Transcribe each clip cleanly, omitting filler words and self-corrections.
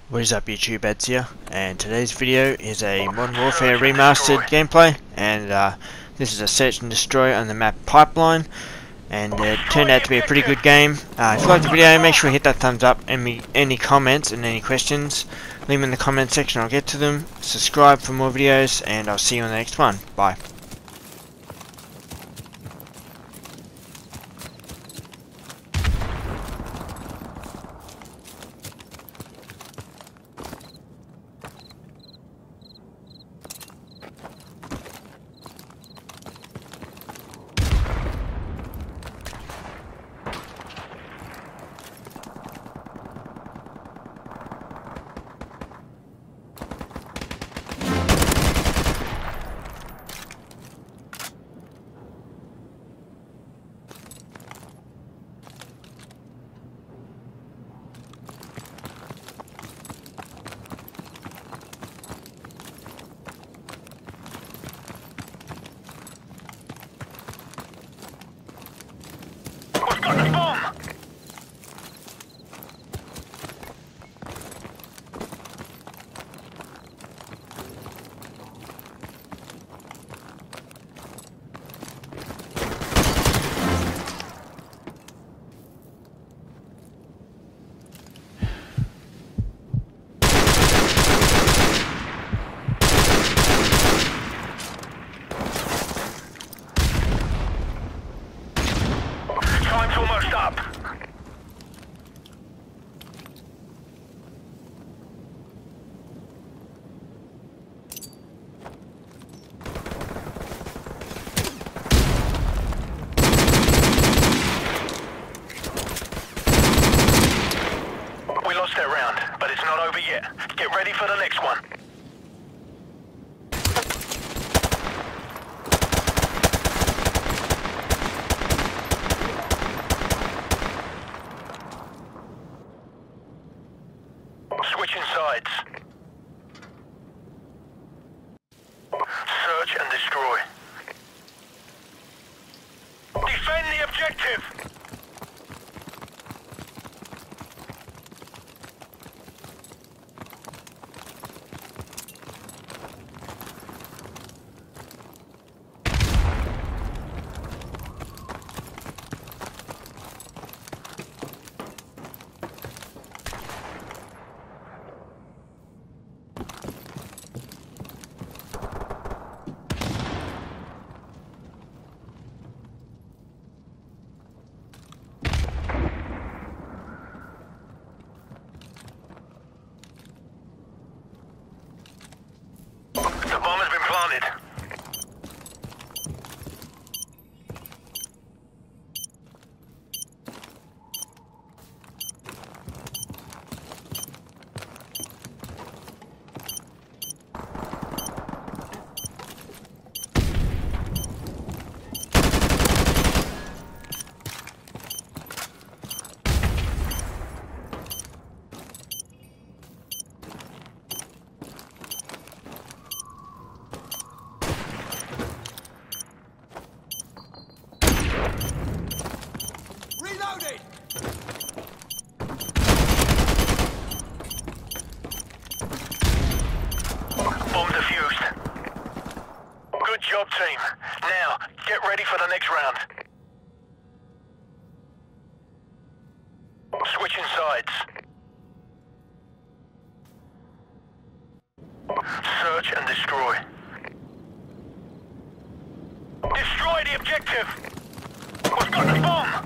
What is up YouTube, Eds here, and today's video is a Modern Warfare Remastered gameplay, and this is a search and destroy on the map Pipeline, and it turned out to be a pretty good game. If you like the video, make sure you hit that thumbs up, and any comments and any questions, leave them in the comment section, I'll get to them. Subscribe for more videos, and I'll see you on the next one. Bye. Time's almost up. We lost that round, but it's not over yet. Get ready for the next one. Switching sides. Search and destroy. Defend the objective! The bomb has been planted. Bomb defused. Good job, team. Now, get ready for the next round. Switching sides. Search and destroy. Destroy the objective! We've got the bomb!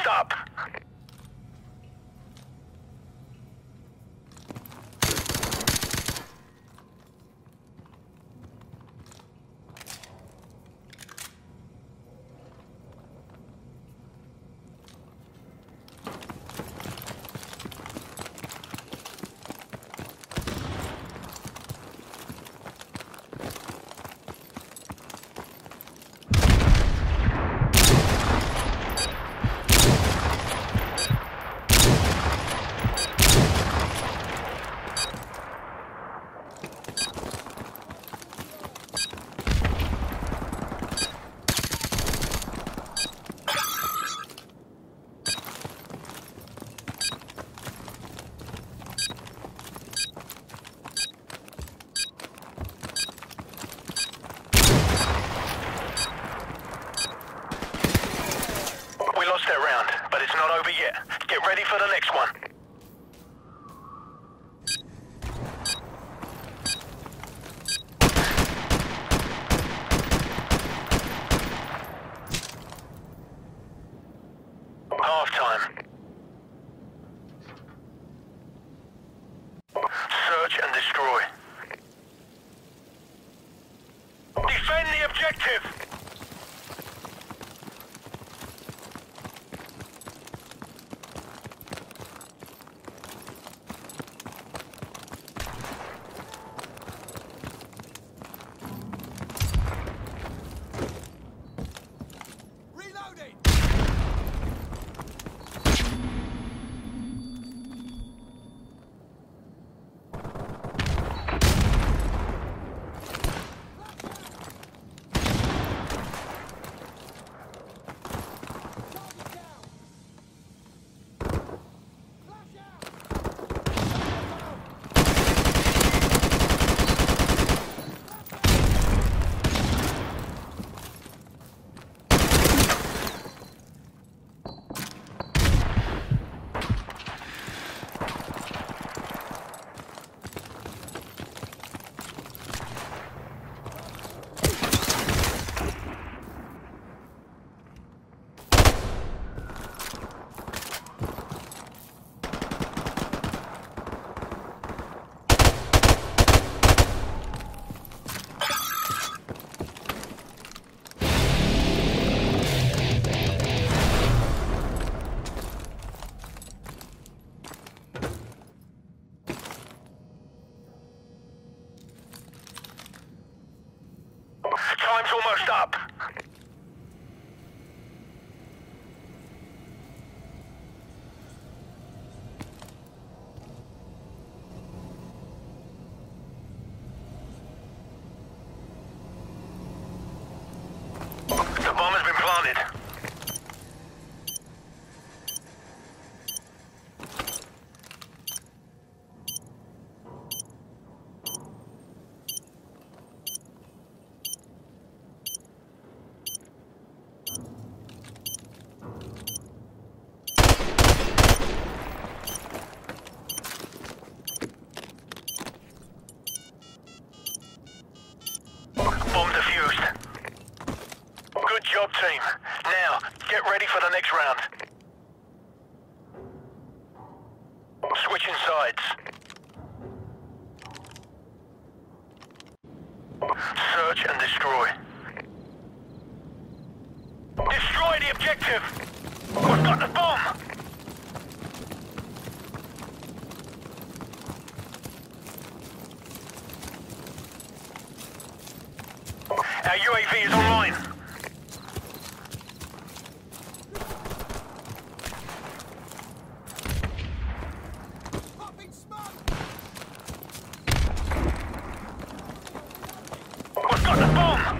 almost up. We lost that round, but it's not over yet. Get ready for the next one. Half-time. Search and destroy. Defend the objective! Time's almost up. The bomb has been planted. Bomb defused. Good job, team. Now, get ready for the next round. Switching sides. Search and destroy. Destroy the objective! We've got the bomb! Our UAV is online. We've got the bomb!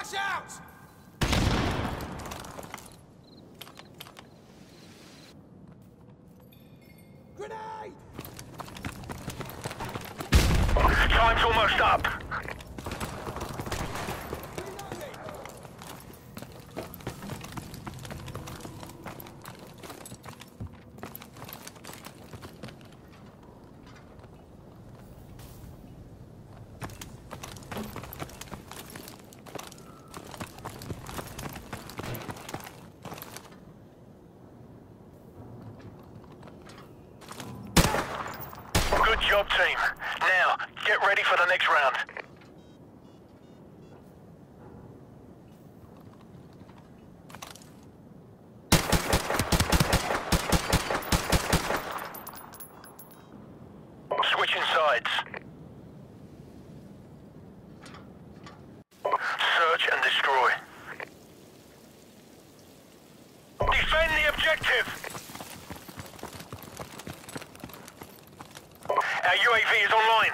Watch out! Grenade! Time's almost up. Good job, team. Now, get ready for the next round. Switching sides. Search and destroy. Defend the objective! Our UAV is online.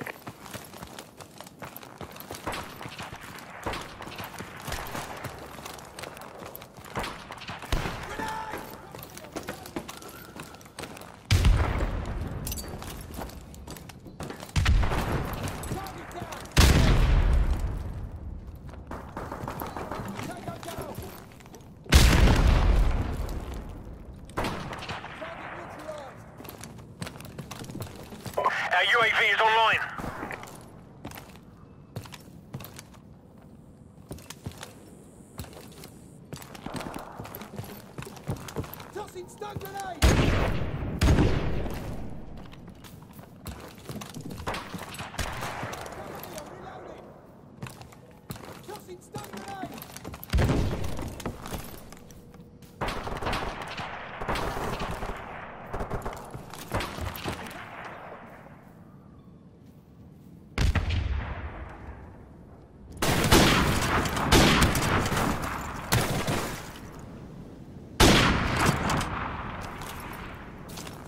Our UAV is online. Tossing stun grenade! Tossing stun grenade!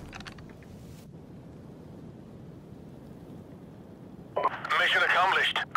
Mission accomplished.